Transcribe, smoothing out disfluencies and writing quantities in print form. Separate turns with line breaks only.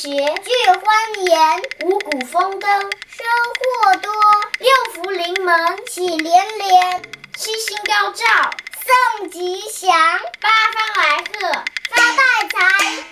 学，聚欢颜，五谷丰登，收获多，六福临门，喜连连，
七星高照，
送吉祥，
八方来贺，
发大财。